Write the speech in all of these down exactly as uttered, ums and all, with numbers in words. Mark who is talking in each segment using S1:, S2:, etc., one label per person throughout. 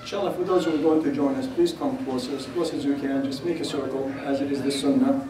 S1: Inshallah, for those who are going to join us, please come closer, as close as you can. Just make a circle, as it is the sunnah.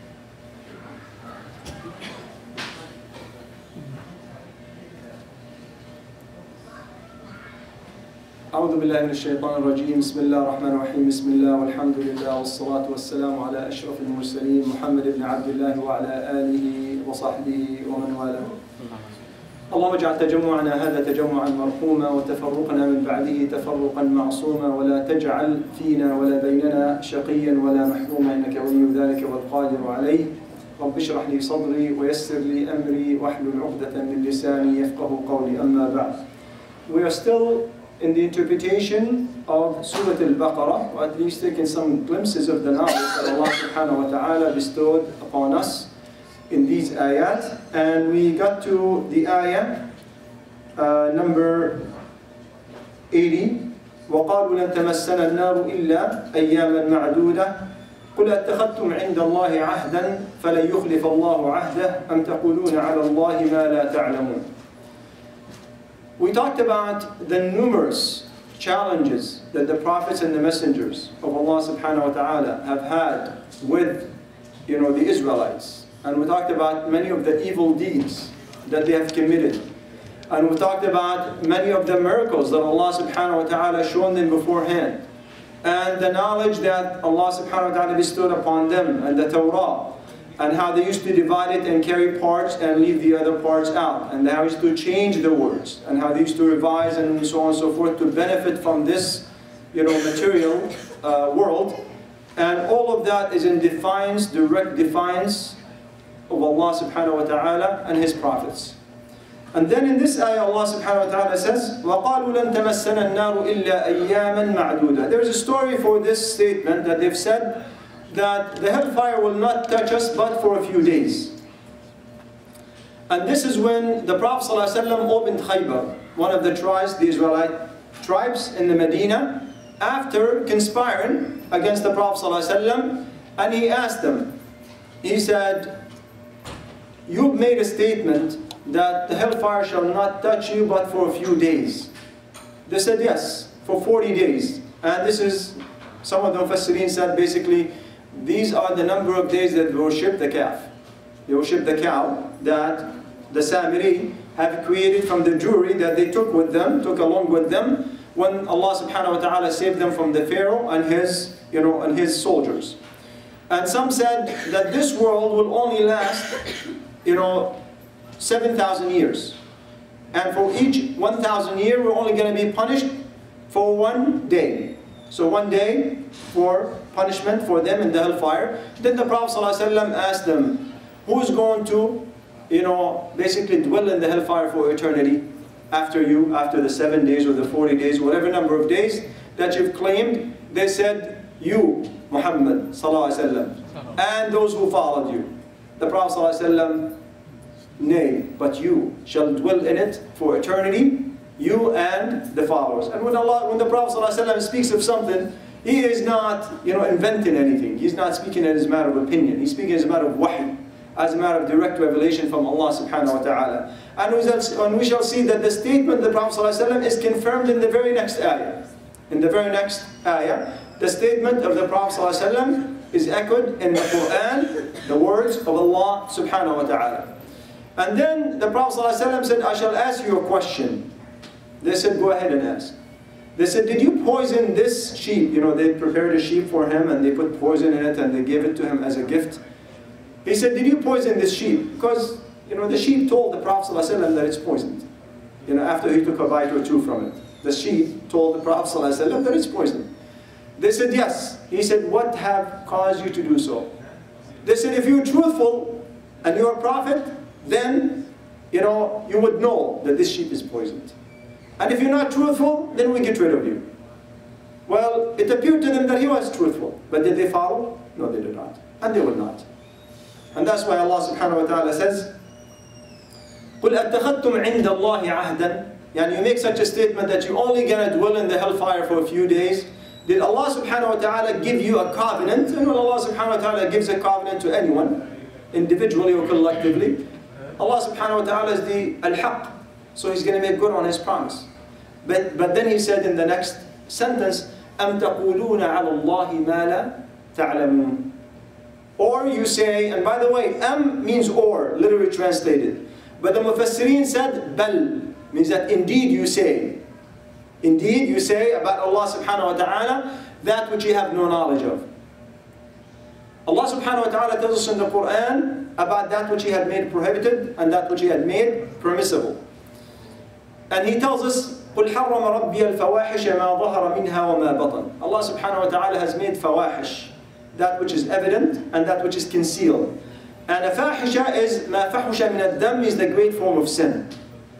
S1: أعوذ بالله من الشيطان الرجيم بسم الله الرحمن الرحيم بسم الله والحمد لله والصلاة والسلام على أشرف المرسلين محمد بن عبد الله وعلى آله وصحبه ومن والاه. اللهم اجعل تجمعنا هذا تجمعا مرحوما وتفرقنا من بعده تفرقا معصوما ولا تجعل فينا ولا بيننا شقيا ولا محروما إنك ولي ذلك والقادر عليه. رب اشرح لي صدري ويسر لي أمري واحلل عقدة من لساني يفقه قولي أما بعد. We are still in the interpretation of Surah Al-Baqarah, or at least taking some glimpses of the knowledge that Allah subhanahu wa ta'ala bestowed upon us in these ayat. And we got to the ayah uh, number eighty. وَقَالُوا لَن تَمَسَّنَا النَّارُ إِلَّا أَيَّامًا مَعْدُودَةً قُلْ أَتَّخَذْتُمْ عِنْدَ اللَّهِ عَهْدًا فَلَنْ يُخْلِفَ اللَّهُ عَهْدَهُ أَمْ تَقُولُونَ عَلَى اللَّهِ مَا لَا تَعْلَمُونَ. We talked about the numerous challenges that the prophets and the messengers of Allah subhanahu wa ta'ala have had with, you know, the Israelites. And we talked about many of the evil deeds that they have committed. And we talked about many of the miracles that Allah subhanahu wa ta'ala shown them beforehand. And the knowledge that Allah subhanahu wa ta'ala bestowed upon them, and the Torah. And how they used to divide it and carry parts and leave the other parts out. And how they used to change the words. And how they used to revise and so on and so forth to benefit from this, you know, material uh, world. And all of that is in defiance, direct defiance of Allah subhanahu wa ta'ala and His prophets. And then in this ayah Allah subhanahu wa ta'ala says, وَقَالُوا لَن تَمَسَّنَا النَّارُ إِلَّا أَيَّامًا مَعْدُودًا. There is a story for this statement that they've said that the hellfire will not touch us but for a few days. And this is when the Prophet ﷺ opened Khaybar, one of the tribes, the Israelite tribes in the Medina, after conspiring against the Prophet ﷺ, and he asked them, he said, you've made a statement that the hellfire shall not touch you but for a few days. They said yes, for forty days. And this is, some of the Mufassirin said basically, these are the number of days that they worship the calf. They worship the cow that the Samiri have created from the jewelry that they took with them, took along with them, when Allah subhanahu wa ta'ala saved them from the Pharaoh and his, you know, and his soldiers. And some said that this world will only last, you know, seven thousand years. And for each one thousand year, we're only going to be punished for one day. So one day for punishment for them in the hellfire. Then the Prophet ﷺ asked them, who's going to, you know, basically dwell in the hellfire for eternity after you, after the seven days or the forty days, whatever number of days that you've claimed? They said, you, Muhammad ﷺ, and those who followed you. The Prophet ﷺ, nay, but you shall dwell in it for eternity, you and the followers. And when Allah, when the Prophet ﷺ speaks of something, he is not, you know, inventing anything. He's not speaking as a matter of opinion. He's speaking as a matter of wahy, as a matter of direct revelation from Allah subhanahu wa ta'ala. And we shall, and we shall see that the statement of the Prophet ﷺ is confirmed in the very next ayah. In the very next ayah, the statement of the Prophet ﷺ is echoed in the Quran, the words of Allah subhanahu wa ta'ala. And then the Prophet ﷺ said, I shall ask you a question. They said, go ahead and ask. They said, did you poison this sheep? You know, they prepared a sheep for him and they put poison in it and they gave it to him as a gift. He said, did you poison this sheep? Because, you know, the sheep told the Prophet ﷺ that it's poisoned. You know, after he took a bite or two from it. The sheep told the Prophet ﷺ that it's poisoned. They said, yes. He said, what have caused you to do so? They said, if you're truthful and you're a prophet, then, you know, you would know that this sheep is poisoned. And if you're not truthful, then we get rid of you. Well, it appeared to them that he was truthful. But did they follow? No, they did not. And they would not. And that's why Allah subhanahu wa ta'ala says, قُلْ أَتَّخَذْتُمْ عِنْدَ اللَّهِ عَهْدًا. Yani you make such a statement that you're only going to dwell in the hellfire for a few days. Did Allah subhanahu wa ta'ala give you a covenant? And when Allah subhanahu wa ta'ala gives a covenant to anyone, individually or collectively, Allah subhanahu wa ta'ala is the al-haq. So He's going to make good on His promise. But, but then He said in the next sentence, أَمْ تَقُولُونَ عَلَى اللَّهِ مَا لَا تَعْلَمُونَ. Or you say, and by the way, am means or, literally translated. But the Mufassirin said, bal, means that indeed you say. Indeed you say about Allah subhanahu wa ta'ala that which you have no knowledge of. Allah subhanahu wa ta'ala tells us in the Quran about that which He had made prohibited and that which He had made permissible. And He tells us, قُلْ حَرَّمَ رَبِّيَ الْفَوَاحِشَ مَا ظَهَرَ مِنْهَا وَمَا بَطَنَ. Allah subhanahu wa ta'ala has made fawahish, that which is evident and that which is concealed. And a fahisha is مَا فَحُشَ مِنَ الدَّمِ, is the great form of sin.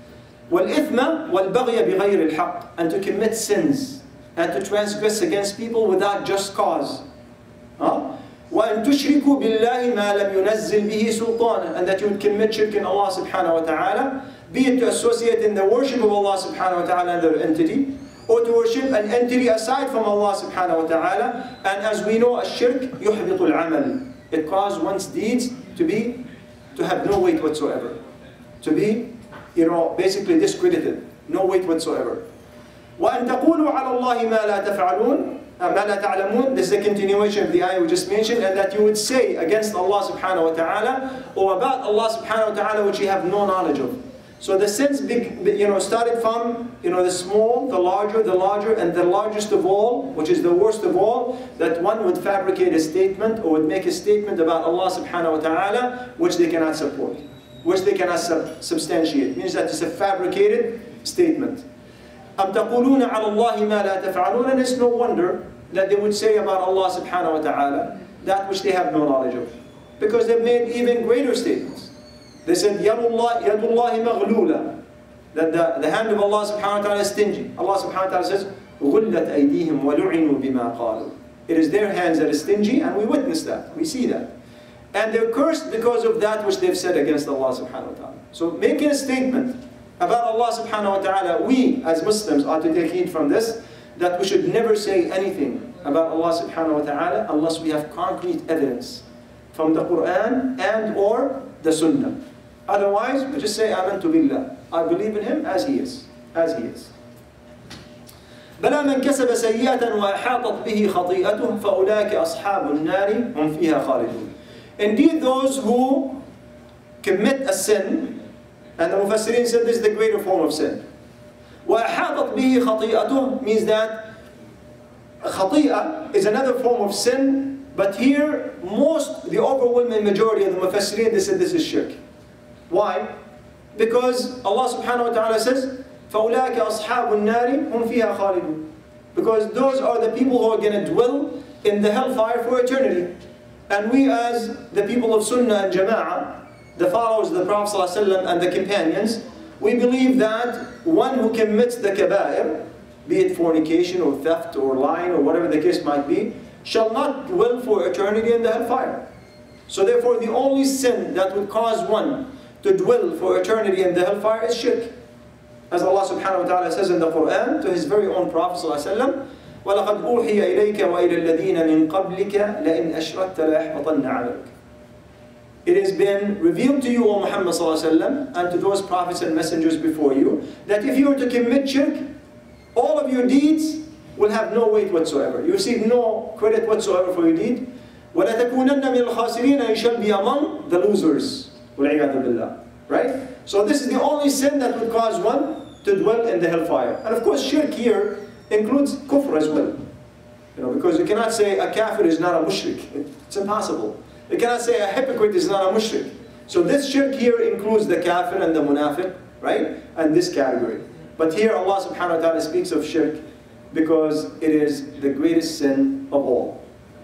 S1: وَالْإِثْمَ وَالْبَغْيَ بِغَيْرِ الْحَقِّ, and to commit sins and to transgress against people without just cause. Huh? وَأَن تُشْرِكُوا بِاللَّهِ مَا لَمْ يُنَزِّلْ بِهِ سُلْطَانًا, and that you would commit shirk in Allah subhanahu wa ta'ala, be it to associate in the worship of Allah subhanahu wa ta'ala and their entity, or to worship an entity aside from Allah subhanahu wa ta'ala. And as we know, ash-shirk يُحْبِطُ الْعَمَلِ, it causes one's deeds to be, to have no weight whatsoever, to be, you know, basically discredited, no weight whatsoever. وَأَن تَقُولُوا عَلَى اللَّهِ مَا لَا تَفْعَلُونَ, مَا لَا تَعْلَمُونَ, this is the continuation of the ayah we just mentioned, and that you would say against Allah subhanahu wa ta'ala, or about Allah subhanahu wa ta'ala which you have no knowledge of. So the sins, big, you know, started from, you know, the small, the larger, the larger, and the largest of all, which is the worst of all, that one would fabricate a statement or would make a statement about Allah subhanahu wa ta'ala which they cannot support, which they cannot sub substantiate. It means that it's a fabricated statement. أَمْ تَقُولُونَ عَلَى اللَّهِ مَا لَا تَفْعَلُونَ, and it's no wonder that they would say about Allah subhanahu wa ta'ala that which they have no knowledge of, because they've made even greater statements. They said, يَدُ اللَّهِ مَغْلُولَ, that the, the hand of Allah subhanahu wa ta'ala is stingy. Allah subhanahu wa ta'ala says, غُلَّتْ أَيْدِيهِمْ وَلُعِنُوا بِمَا قَالُوا. It is their hands that is stingy, and we witness that, we see that. And they're cursed because of that which they've said against Allah subhanahu wa ta'ala. So making a statement about Allah subhanahu wa ta'ala, we as Muslims are to take heed from this, that we should never say anything about Allah subhanahu wa ta'ala unless we have concrete evidence from the Quran and or the Sunnah. Otherwise, we just say, Amantu billah, I believe in Him as He is, as He is. بَلَا مَنْ كَسَبَ سَيِّئَةً وَأَحَاطَتْ بِهِ خَطِيئَتُهُ فَأُولَٰئِكَ أَصْحَابُ النَّارِ هُمْ فِيهَا خَالِدُونَ. Indeed, those who commit a sin, and the Mufassirin said this is the greater form of sin. وَأَحَاطَتْ بِهِ خَطِيئَتُهُ means that khati'ah is another form of sin, but here most, the overwhelming majority of the Mufassirin, they said this is shirk. Why? Because Allah subhanahu wa ta'ala says, فَأُولَٰئِكَ أَصْحَابُ النَّارِ هُمْ فِيهَا خَالِدُونَ. Because those are the people who are going to dwell in the hellfire for eternity. And we as the people of Sunnah and Jama'ah, the followers of the Prophet ﷺ and the companions, we believe that one who commits the kaba'ir, be it fornication or theft or lying or whatever the case might be, shall not dwell for eternity in the hellfire. So therefore the only sin that would cause one to dwell for eternity in the hellfire is shirk. As Allah subhanahu wa ta'ala says in the Quran to His very own Prophet ﷺ, وَلَقَدْ أُوحِيَ إِلَيْكَ وَإِلَى الَّذِينَ مِنْ قَبْلِكَ لَإِنْ أَشْرَكْتَ لَيَحْبَطَنَّ عَمَلُكَ. It has been revealed to you, O Muhammad ﷺ, and to those prophets and messengers before you, that if you were to commit shirk, all of your deeds will have no weight whatsoever. You receive no credit whatsoever for your deed. وَلَتَكُونَنَّ مِنَ الْخَاسِرِينَ, and you shall be among the losers. وَالْعِيَاذُ بِاللَّهِ. Right? So this is the only sin that would cause one to dwell in the hellfire. And of course shirk here includes kufr as well. You know, because you cannot say a kafir is not a mushrik. It's impossible. You cannot say a hypocrite is not a mushrik. So this shirk here includes the kafir and the munafiq, right? And this category. But here Allah subhanahu wa ta'ala speaks of shirk because it is the greatest sin of all.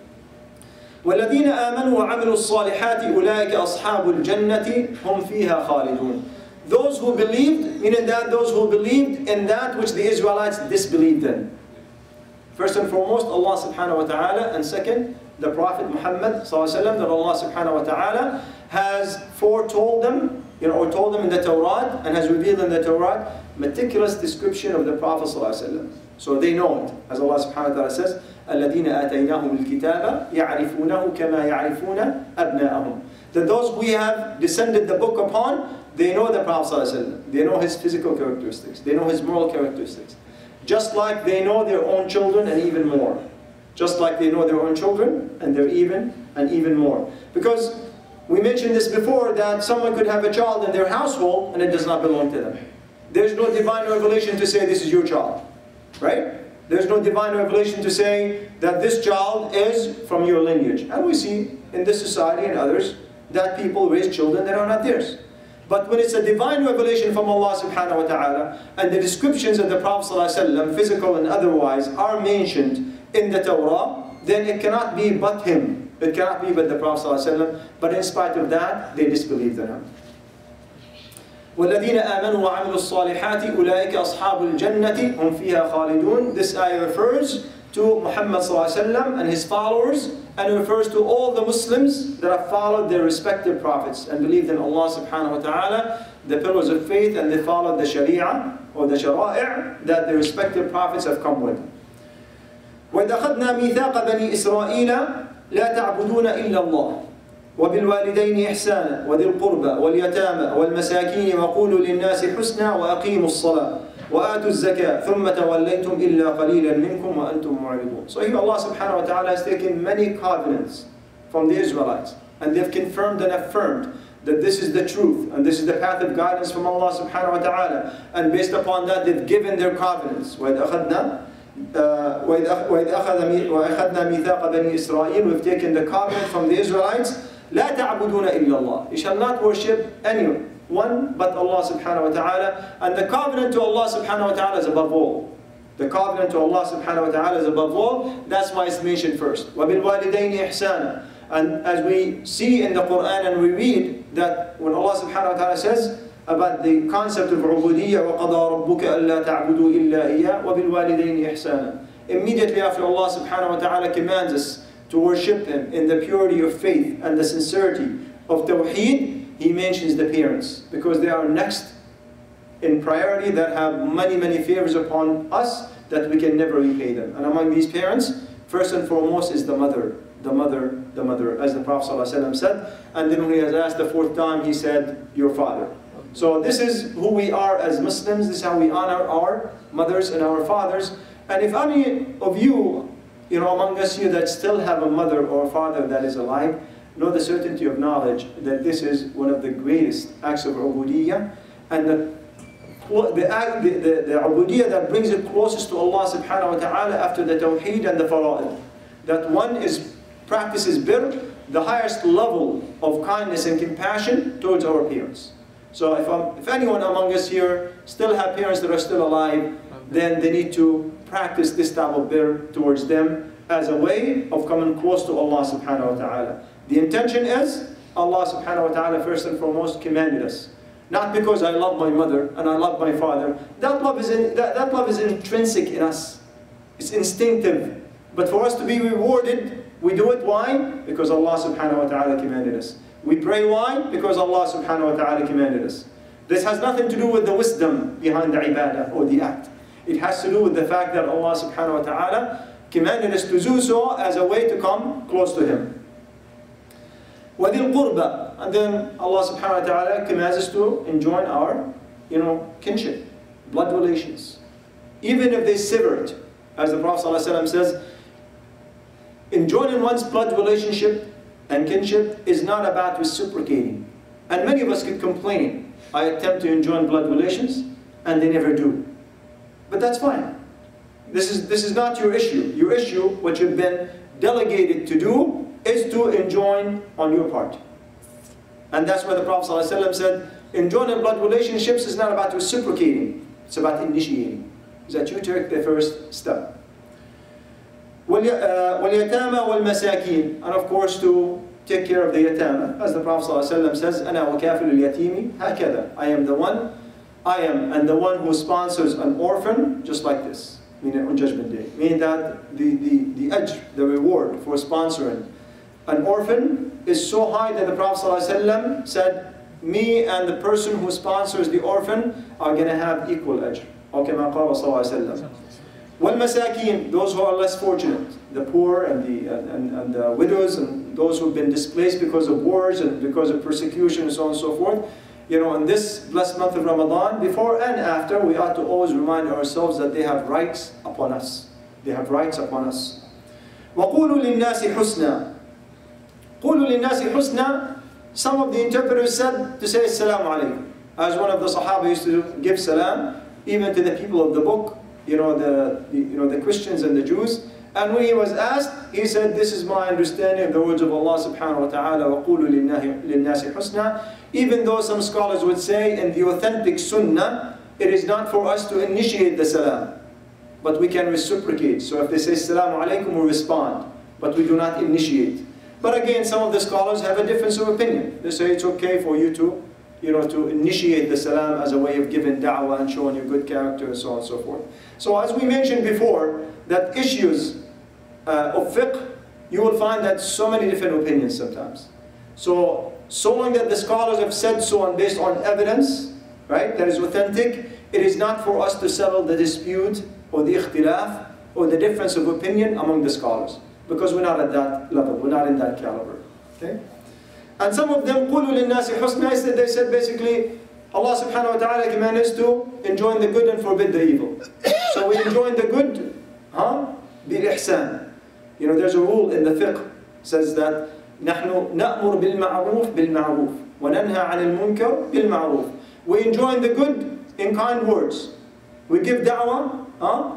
S1: وَالَّذِينَ آمَنُوا وَعَمِلُوا الصَّالِحَاتِ أُولَٰئِكَ أَصْحَابُ الْجَنَّةِ هُمْ فِيهَا خَالِدُونَ. Those who believed, meaning that those who believed in that which the Israelites disbelieved in. First and foremost, Allah subhanahu wa ta'ala, and second, the Prophet Muhammad sallallahu alaihi wasallam, that Allah subhanahu wa ta'ala has foretold them, you know, or told them in the Torah, and has revealed in the Torah, meticulous description of the Prophet sallallahu alaihi wasallam. So they know it, as Allah subhanahu wa ta'ala says, الَّذِينَ آتَيْنَاهُمُ الْكِتَابَ يَعْرِفُونَهُ كَمَا يَعْرِفُونَ أَبْنَاءَهُم. That those we have descended the book upon, they know the Prophet ﷺ. They know his physical characteristics. They know his moral characteristics. just like they know their own children and even more. Just like they know their own children and they're even and even more. Because we mentioned this before, that someone could have a child in their household and it does not belong to them. There's no divine revelation to say this is your child, right? There's no divine revelation to say that this child is from your lineage. And we see in this society and others that people raise children that are not theirs. But when it's a divine revelation from Allah subhanahu wa ta'ala, and the descriptions of the Prophet ﷺ, physical and otherwise, are mentioned in the Torah, then it cannot be but him. It cannot be but the Prophet ﷺ. But in spite of that, they disbelieved in him. وَالَّذِينَ آمَنُوا وَعَمِلُوا الصَّالِحَاتِ أُولَٰئِكَ أَصْحَابُ الْجَنَّةِ هُمْ فِيهَا خَالِدُونَ. This ayah refers to Muhammad ﷺ and his followers, and it refers to all the Muslims that have followed their respective prophets and believed in Allah subhanahu wa ta'ala, the pillars of faith, and they followed the sharia or the shara'i' that the respective prophets have come with. وَإِذْ أَخَذْنَا مِيثَاقَ بَنِي إِسْرَائِيلَ لَا تَعْبُدُونَ إِلَّا اللَّهَ وَبِالْوَالِدَيْنِ إِحْسَانًا وَذِي الْقُرْبَى وَالْيَتَامَى وَالْمَسَاكِينِ وَقُولُوا لِلنَّاسِ حُسْنًا وَأَقِيمُوا الصَّلَاةَ وَآتُوا الزَّكَاةَ ثُمَّ تَوَلَّيْتُمْ إِلَّا قَلِيلًا مِنْكُمْ وَأَنْتُمْ مُعْرِضُونَ. So here Allah subhanahu wa ta'ala has taken many covenants from the Israelites, and they've confirmed and affirmed that this is the truth and this is the path of guidance from Allah subhanahu wa ta'ala, and based upon that they've given their covenants. وَإِذْ أَخَذْنَا وَإِذْ أَخَذْنَا مِيثَاقَ بَنِي إِسْرَائِيلَ, we've taken the covenant from the Israelites. لَا تَعْبُدُونَ إِلَّا اللَّهِ, you shall not worship anyone one but Allah subhanahu wa ta'ala. And the covenant to Allah subhanahu wa ta'ala is above all. The covenant to Allah subhanahu wa ta'ala is above all. That's why it's mentioned first. وَبِالْوَالِدَيْنِ إِحْسَانًا. And as we see in the Quran and we read that when Allah subhanahu wa ta'ala says about the concept of ubudiyya, وَقَضَى رَبُّكَ أَلَّا تَعْبُدُوا إِلَّا إِيَّاهُ وَبِالْوَالِدَيْنِ إِحْسَانًا. Immediately after Allah subhanahu wa ta'ala commands us to worship Him in the purity of faith and the sincerity of tawheed, He mentions the parents, because they are next in priority, that have many, many favors upon us that we can never repay them. And among these parents, first and foremost is the mother, the mother, the mother, as the Prophet ﷺ said. And then when he was asked the fourth time, he said, your father. So this is who we are as Muslims. This is how we honor our mothers and our fathers. And if any of you, you know, among us here that still have a mother or a father that is alive, know the certainty of knowledge that this is one of the greatest acts of ubudiyya, and the the, act, the, the, the ubudiyya that brings it closest to Allah subhanahu wa ta'ala after the tawheed and the fara'id. That one is practices birr, the highest level of kindness and compassion towards our parents. So if, I'm, if anyone among us here still have parents that are still alive, then they need to practice this type of birr towards them as a way of coming close to Allah subhanahu wa ta'ala. The intention is, Allah subhanahu wa ta'ala first and foremost commanded us. Not because I love my mother and I love my father. That love is, in, that, that love is intrinsic in us. It's instinctive. But for us to be rewarded, we do it. Why? Because Allah subhanahu wa ta'ala commanded us. We pray why? Because Allah subhanahu wa ta'ala commanded us. This has nothing to do with the wisdom behind the ibadah or the act. It has to do with the fact that Allah subhanahu wa ta'ala commanded us to do so as a way to come close to Him. وَذِي الْقُرْبَى. And then Allah subhanahu wa ta'ala commands us to enjoin our, you know, kinship, blood relations. Even if they sever it, as the Prophet ﷺ says, enjoining one's blood relationship and kinship is not about reciprocating. And many of us could complain, I attempt to enjoin blood relations, and they never do. But that's fine. This is, this is not your issue. Your issue, what you've been delegated to do, is to enjoin on your part. And that's why the Prophet ﷺ said, enjoining blood relationships is not about reciprocating, it's about initiating. Is that you take the first step. وَالْيَتَامَى وَالْمَسَاكِينَ. And of course to take care of the yatama. As the Prophet ﷺ says, أَنَا وَكَافِلُ الْيَتِيمِ هَكَذَا. I am the one, I am and the one who sponsors an orphan just like this. Meaning on Judgment Day. Meaning that the, the, the ajr, the reward for sponsoring an orphan is so high that the Prophet ﷺ said, me and the person who sponsors the orphan are going to have equal ajr. Okay, وَالْمَسَاكِينَ, those who are less fortunate, the poor and the, and, and the widows and those who have been displaced because of wars and because of persecution and so on and so forth. you know, in this blessed month of Ramadan, before and after, we ought to always remind ourselves that they have rights upon us. They have rights upon us. وَقُولُوا لِلنَّاسِ حُسْنًا. قُولُوا لِلنَّاسِ حُسْنًا. Some of the interpreters said to say Assalamu alaikum. As one of the Sahaba used to give salam, even to the people of the book, you know, the, the, you know, the Christians and the Jews. And when he was asked, he said, this is my understanding of the words of Allah subhanahu wa ta'ala, وَقُولُوا لِلنَّاسِ حُسْنًا. Even though some scholars would say in the authentic sunnah, it is not for us to initiate the salam, but we can reciprocate. So if they say Assalamu alaikum, we respond, but we do not initiate. But again, some of the scholars have a difference of opinion. They say it's okay for you to, you know, to initiate the salam as a way of giving da'wah and showing your good character and so on and so forth. So as we mentioned before, that issues uh, of fiqh, you will find that so many different opinions sometimes. So, so long that the scholars have said so and based on evidence, right, that is authentic, it is not for us to settle the dispute or the ikhtilaf or the difference of opinion among the scholars, because we're not at that level, we're not in that caliber. Okay? And some of them, قُولُوا لِلنَّاسِ حُسْنًا, they said basically, Allah subhanahu wa ta'ala commands us to enjoin the good and forbid the evil. So we enjoin the good, huh? bil-ihsan. You know, there's a rule in the fiqh, says that نحن نأمر بالمعروف بالمعروف وننهى عن المنكر بالمعروف. We enjoin the good in kind words. We give da'wah huh?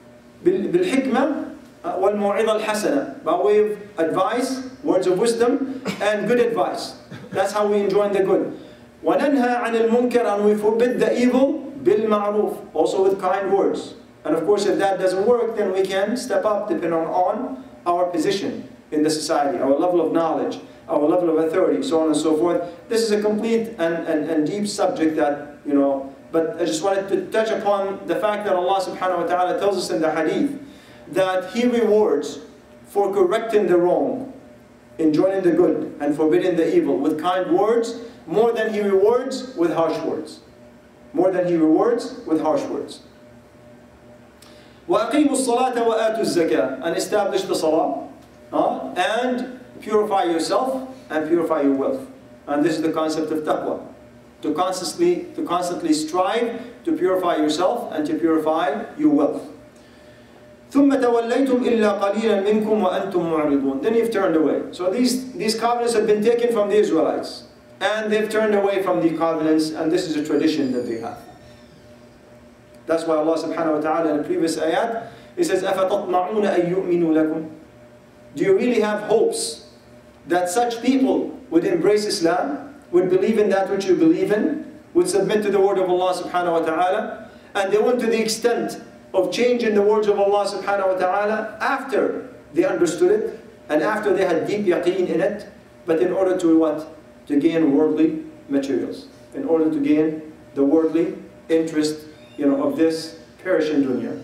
S1: بالحكمة والموعظة الحسنة, by way of advice, words of wisdom, and good advice. That's how we enjoin the good. وَنَنْهَى عَنِ الْمُنْكَرِ, and we forbid the evil, بِالْمَعْرُوف, also with kind words. And of course, if that doesn't work, then we can step up depending on our position in the society, our level of knowledge, our level of authority, so on and so forth. This is a complete and, and, and deep subject that, you know, but I just wanted to touch upon the fact that Allah subhanahu wa ta'ala tells us in the hadith that He rewards for correcting the wrong, enjoining the good, and forbidding the evil with kind words, more than He rewards with harsh words. More than He rewards with harsh words. وَأَقِيمُوا الصَّلَاةَ وَآتُوا الزَّكَاةَ, and establish the salah, uh, and purify yourself, and purify your wealth. And this is the concept of taqwa. To constantly, to constantly strive to purify yourself and to purify your wealth. ثُمَّ تَوَلَّيْتُمْ إِلَّا قَلِيلًا مِنْكُمْ وَأَنْتُمْ مُعْرِضُونَ. Then you've turned away. So these, these covenants have been taken from the Israelites. And they've turned away from the covenants, and this is a tradition that they have. That's why Allah subhanahu wa ta'ala in the previous ayat, He says, أَفَتَطْمَعُونَ أَن يُؤْمِنُوا لَكُمْ. Do you really have hopes that such people would embrace Islam, would believe in that which you believe in, would submit to the word of Allah subhanahu wa ta'ala, and they went to the extent of changing the words of Allah subhanahu wa ta'ala after they understood it, and after they had deep yaqeen in it, but in order to what? To gain worldly materials, in order to gain the worldly interest, you know, of this perishing dunya.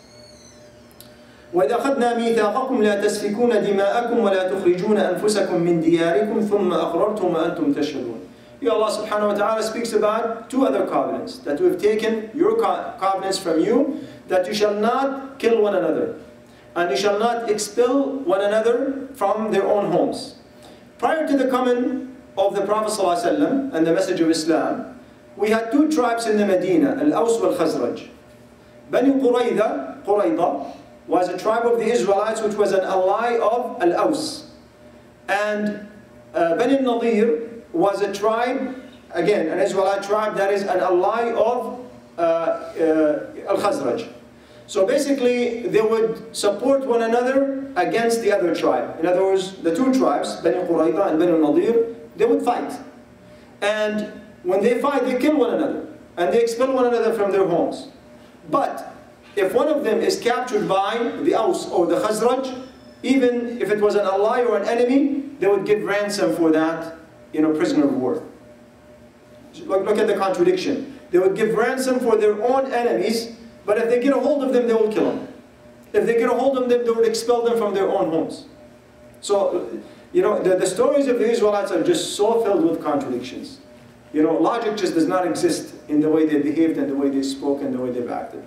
S1: وَإِذْ أَخَذْنَا مِيثَاقَكُمْ لَا تَسْفِكُونَ دِمَاءَكُمْ وَلَا تُخْرِجُونَ أَنفُسَكُمْ مِنْ دِيَارِكُمْ ثُمَّ أَقْرَرْتُمْ وَأَنْتُمْ تَشْهَدُونَ. Here Allah subhanahu wa ta'ala speaks about two other covenants, that we've taken your covenants from you, that you shall not kill one another, and you shall not expel one another from their own homes. Prior to the coming of the Prophet ﷺ and the message of Islam, we had two tribes in the Medina, Al-Aws wal-Khazraj. Bani Qurayza, Qurayza, was a tribe of the Israelites which was an ally of Al-Aws. And uh, Bani Nadir was a tribe, again, an Israelite tribe that is an ally of uh, uh, Al-Khazraj. So basically, they would support one another against the other tribe. In other words, the two tribes, Bani Qurayza and Bani Nadir, they would fight. And when they fight, they kill one another. And they expel one another from their homes. But if one of them is captured by the Aws or the Khazraj, even if it was an ally or an enemy, they would give ransom for that, you know, prisoner of war. Look, look at the contradiction. They would give ransom for their own enemies, but if they get a hold of them, they will kill them. If they get a hold of them, they would expel them from their own homes. So, you know, the, the stories of the Israelites are just so filled with contradictions. You know, logic just does not exist in the way they behaved and the way they spoke and the way they've acted.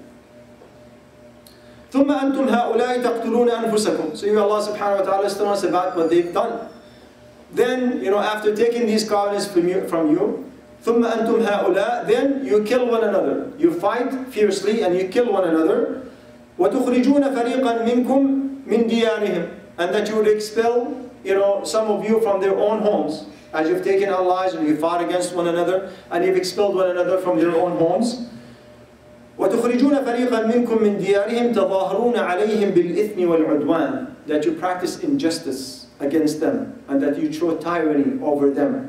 S1: ثُمَّ أَنْتُمْ هَؤُلَاءِ تَقْتُلُونَ أَنفُسَكُمْ. So here Allah subhanahu wa ta'ala is telling us about what they've done. Then, you know, after taking these covenants from you, from you ثُمَّ أَنْتُمْ هَؤُلَاء, then you kill one another. You fight fiercely and you kill one another. وَتُخْرِجُونَ فَرِيقًا مِنْكُمْ مِنْ دِيَارِهِمْ, and that you would expel, you know, some of you from their own homes. As you've taken allies and you fought against one another and you've expelled one another from their own homes. وَتُخْرِجُونَ فَرِيقًا مِنْكُمْ مِنْ دِيَارِهِمْ تَظَاهَرُونَ عَلَيْهِمْ بِالْإِثْمِ وَالْعُدْوَانِ, that you practice injustice against them and that you show tyranny over them.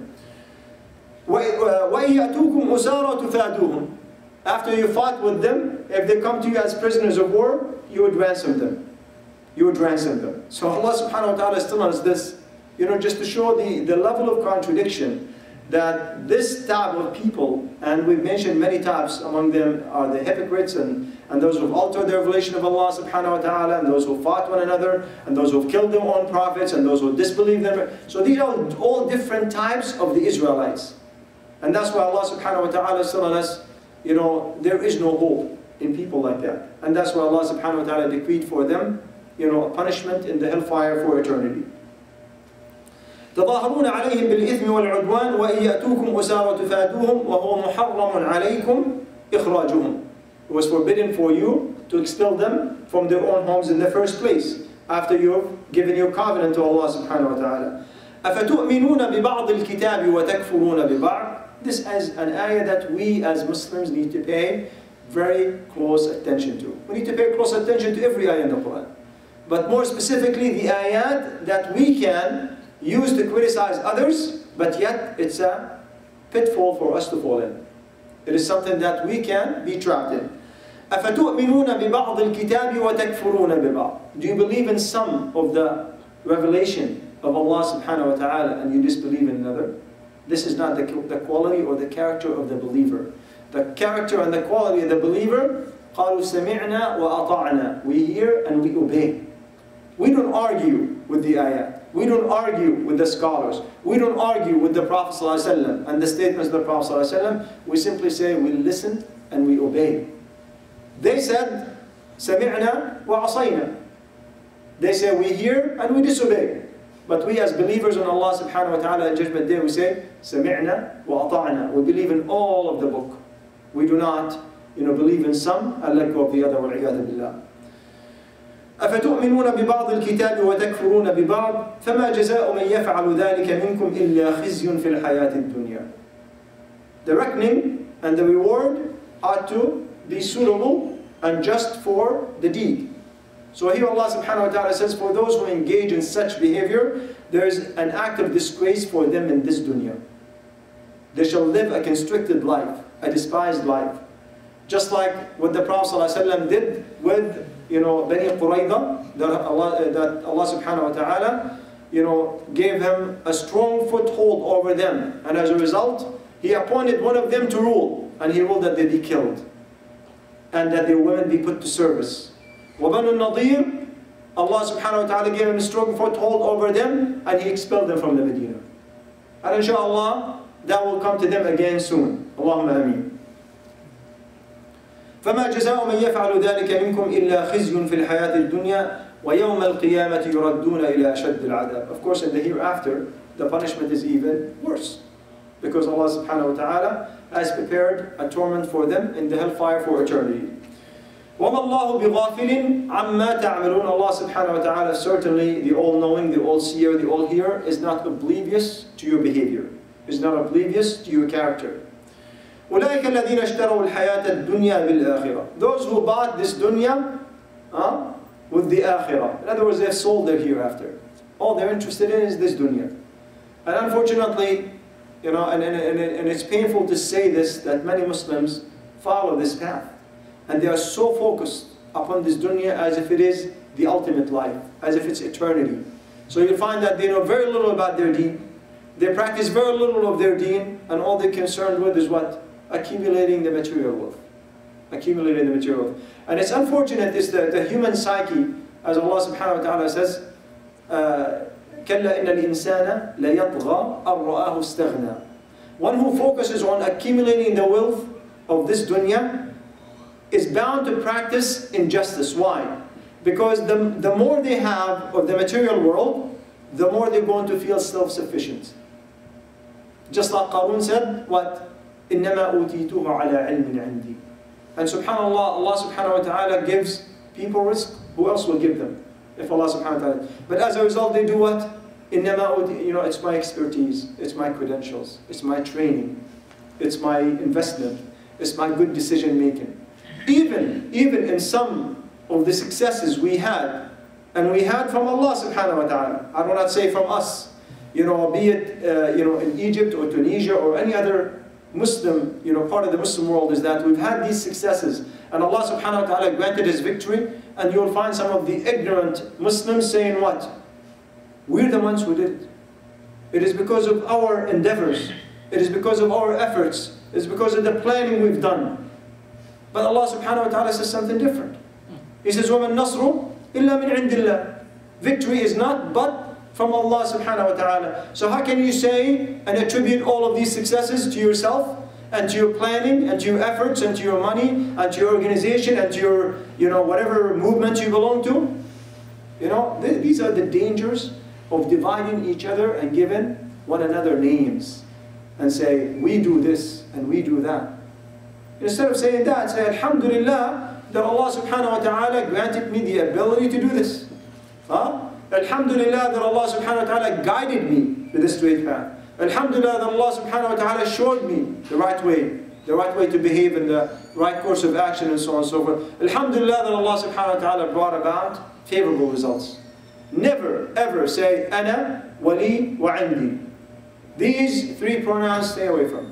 S1: وَإِنْ يَأْتُوكُمْ أُسَارَى تُفَادُوهُمْ, after you fought with them, if they come to you as prisoners of war, you would ransom them. You would ransom them. So Allah subhanahu wa ta'ala is telling us this, you know, just to show the, the level of contradiction that this type of people, and we've mentioned many types, among them are the hypocrites and, and those who have altered the revelation of Allah subhanahu wa ta'ala, and those who fought one another, and those who have killed their own prophets, and those who disbelieve them. So these are all different types of the Israelites. And that's why Allah subhanahu wa ta'ala is telling us, you know, there is no hope in people like that. And that's why Allah subhanahu wa ta'ala decreed for them, you know, a punishment in the hellfire for eternity. تظاهرون عليهم بالإثم والعدوان وإن يأتوكم أسارى تفادوهم وهو محرم عليكم إخراجهم. It was forbidden for you to expel them from their own homes in the first place, after you've given your covenant to Allah subhanahu wa ta'ala. أفتؤمنون ببعض الكتاب وتكفرون ببعض. This is an ayah that we as Muslims need to pay very close attention to. We need to pay close attention to every ayah in the Quran. But more specifically, the ayat that we can use to criticize others, but yet it's a pitfall for us to fall in. It is something that we can be trapped in. أَفَتُؤْمِنُونَ بِبَعْضِ الْكِتَابِ وَتَكْفُرُونَ بِبَعْضِ. Do you believe in some of the revelation of Allah subhanahu wa ta'ala and you disbelieve in another? This is not the, the quality or the character of the believer. The character and the quality of the believer, قَالُوا سَمِعْنَا وَأَطَعْنَا. We hear and we obey. We don't argue with the ayat. We don't argue with the scholars. We don't argue with the Prophet ﷺ and the statements of the Prophet ﷺ. We simply say we listen and we obey. They said, سَمِعْنَا وَعَصَيْنَا. They say we hear and we disobey. But we as believers in Allah subhanahu wa ta'ala on Judgment Day, we say, سَمِعْنَا وَأَطَعْنَا. We believe in all of the book. We do not, you know, believe in some and let go of the other. وَالْعِيَاذُ بِاللَّهِ. أفتؤمنون ببعض الكتاب وتكفرون ببعض فما جزاء من يفعل ذلك منكم إلا خزي في الحياة الدنيا. The reckoning and the reward ought to be suitable and just for the deed. So here Allah subhanahu wa ta'ala says, for those who engage in such behavior, there is an act of disgrace for them in this dunya. They shall live a constricted life, a despised life. Just like what the Prophet ﷺ did with, you know, Bani Qurayza, that Allah, that Allah subhanahu wa ta'ala, you know, gave him a strong foothold over them. And as a result, He appointed one of them to rule. And He ruled that they be killed. And that their women be put to service. وَبَنُوا النَّضِيرِ, Allah subhanahu wa ta'ala gave him a strong foothold over them. And He expelled them from the Medina. And inshaAllah, that will come to them again soon. Allahumma ameen. فما جزاء من يفعل ذلك منكم إلا خزي في الحياة الدنيا ويوم القيامة يردون إلى أشد العذاب. Of course, in the hereafter, the punishment is even worse, because Allah subhanahu wa ta'ala has prepared a torment for them in the hellfire for eternity. وَمَا اللَّهُ بِغَافِلٍ عَمَّا تَعْمَلُونَ. Allah subhanahu wa ta'ala, certainly the all-knowing, the all-seer, the all-hearer, is not oblivious to your behavior, is not oblivious to your character. أولئك الذين اشتروا الحياة الدنيا بالآخرة. Those who bought this dunya uh, with the akhirah. In other words, they've sold their hereafter. All they're interested in is this dunya. And unfortunately, you know, and, and, and, and it's painful to say this, that many Muslims follow this path. And they are so focused upon this dunya as if it is the ultimate life, as if it's eternity. So you'll find that they know very little about their deen. They practice very little of their deen, and all they're concerned with is what? Accumulating the material wealth. Accumulating the material wealth. And it's unfortunate, is the, the human psyche, as Allah subhanahu wa ta'ala says, كَلَّا إِنَّ الْإِنسَانَ لَيَطْغَى أَنْ رَآهُ اسْتَغْنَى. One who focuses on accumulating the wealth of this dunya is bound to practice injustice. Why? Because the, the more they have of the material world, the more they're going to feel self-sufficient. Just like Qarun said, what? إنما أوتيته على علم عندي. And subhanallah, Allah subhanahu wa ta'ala gives people rizq. Who else will give them? If Allah subhanahu wa ta'ala. But as a result, they do what? إنما أوتي, you know, it's my expertise, it's my credentials, it's my training, it's my investment, it's my good decision making. Even, even in some of the successes we had, and we had from Allah subhanahu wa ta'ala. I will not say from us, you know, be it uh, you know, in Egypt or Tunisia or any other Muslim, you know, part of the Muslim world, is that we've had these successes, and Allah subhanahu wa ta'ala granted His victory, and you'll find some of the ignorant Muslims saying what? We're the ones who did it. It is because of our endeavors. It is because of our efforts. It is because of the planning we've done. But Allah subhanahu wa ta'ala says something different. He says, وَمَا النَّصْرُ إِلَّا مِنْ عِنْدِ اللَّهِ. Victory is not but from Allah subhanahu wa ta'ala. So how can you say and attribute all of these successes to yourself, and to your planning, and to your efforts, and to your money, and to your organization, and to your, you know, whatever movement you belong to? You know, th these are the dangers of dividing each other and giving one another names and say, we do this and we do that. Instead of saying that, say, Alhamdulillah, that Allah subhanahu wa ta'ala granted me the ability to do this. Huh? Alhamdulillah that Allah subhanahu wa ta'ala guided me to this straight path. Alhamdulillah that Allah subhanahu wa ta'ala showed me the right way, the right way to behave and the right course of action and so on and so forth. Alhamdulillah that Allah subhanahu wa ta'ala brought about favorable results. Never ever say, Ana, wali, wa indi. These three pronouns stay away from.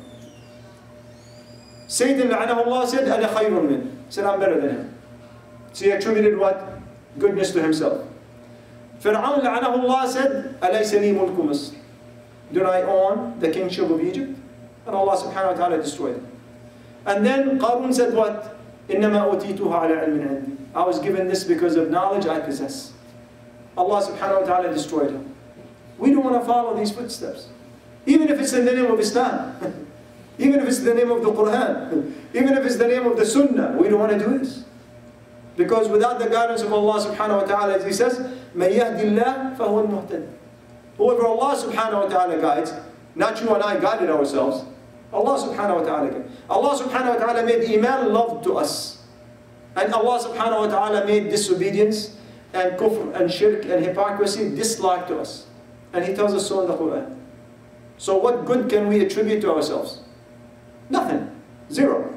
S1: Satan la'anahu Allah said, Ana khayrun min. Said, I'm better than him. So he attributed what? Goodness to himself. Fir'aun la'anahu Allah said, Alaysa li mulku Misr. Don't I own the kingship of Egypt? And Allah subhanahu wa ta'ala destroyed him. And then Qarun said what? إِنَّمَا أُوتِيتُهَا عَلَىٰ عِلْمٍ عِنْدِي. I was given this because of knowledge I possess. Allah subhanahu wa ta'ala destroyed him. We don't want to follow these footsteps. Even if it's in the name of Islam. Even if it's the name of the Quran. Even if it's the name of the Sunnah. We don't want to do this. Because without the guidance of Allah subhanahu wa ta'ala, as He says, مَن يَهْدِ اللَّهِ فَهُوَ الْمُهْتَدِ. Whoever Allah subhanahu wa ta'ala guides, not you and I guided ourselves, Allah subhanahu wa ta'ala guided. Allah subhanahu wa ta'ala made Iman love to us. And Allah subhanahu wa ta'ala made disobedience and kufr and shirk and hypocrisy dislike to us. And He tells us so in the Quran. So what good can we attribute to ourselves? Nothing. Zero.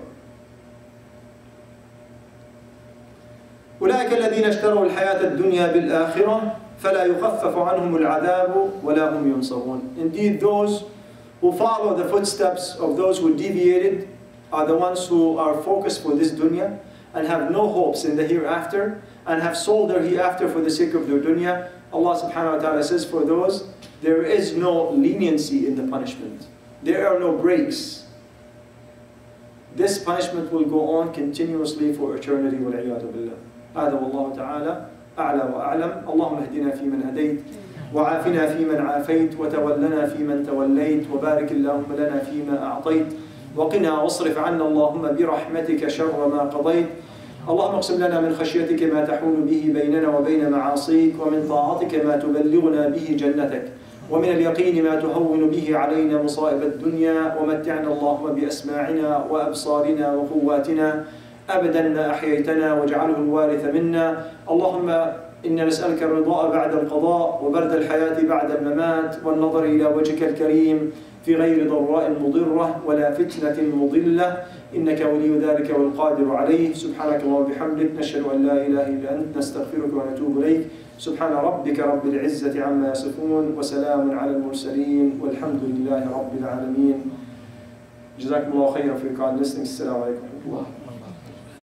S1: أولئك الذين اشتروا الحياة الدنيا بالآخرة فلا يخفف عنهم العذاب ولا هم ينصرون. Indeed, those who follow the footsteps of those who deviated are the ones who are focused for this dunya and have no hopes in the hereafter and have sold their hereafter for the sake of their dunya. Allah subhanahu wa ta'ala says, for those, there is no leniency in the punishment. There are no breaks. This punishment will go on continuously for eternity. وَالْعِيَاذُ بِاللَّهِ. هذا والله تعالى أعلى وأعلم. اللهم اهدنا فيمن هديت وعافنا فيمن عافيت وتولنا فيمن توليت وبارك اللهم لنا فيما أعطيت وقنا واصرف عنا اللهم برحمتك شر ما قضيت. اللهم اقسم لنا من خشيتك ما تحول به بيننا وبين معاصيك ومن طاعتك ما تبلغنا به جنتك ومن اليقين ما تهون به علينا مصائب الدنيا ومتعنا اللهم بأسماعنا وأبصارنا وقواتنا أبدا ما أحييتنا واجعله الوارث منا. اللهم إنا نسألك الرضا بعد القضاء وبرد الحياة بعد الممات والنظر إلى وجهك الكريم في غير ضراء مضرة ولا فتنة مضلة إنك ولي ذلك والقادر عليه. سبحانك اللهم وبحمدك نشهد أن لا إله إلا أنت نستغفرك ونتوب إليك. سبحان ربك رب العزة عما يصفون وسلام على المرسلين والحمد لله رب العالمين. جزاكم الله خيرا for your kind listening. السلام عليكم ورحمة الله.